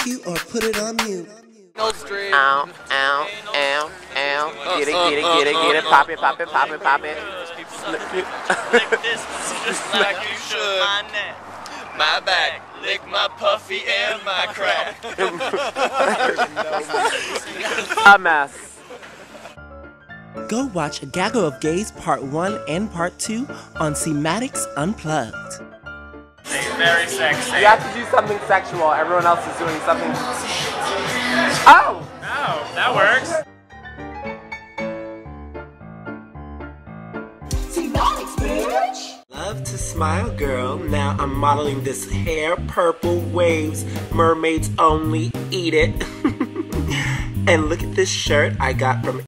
you or put it on mute. No stream. Ow, ow, ow, ow. Get it, get it, get it, get it. Pop it, pop it, pop it, pop it. Lick this just like you should. My neck, my back, lick my puffy and my crack. A mess. Go watch A Gaggle of Gays Part 1 and Part 2 on CMaddox Unplugged. Very sexy. You have to do something sexual. Everyone else is doing something. Oh! Oh, that works. CMaddoxBiitch! Love to smile, girl. Now I'm modeling this hair, purple waves. Mermaids only eat it. And look at this shirt I got from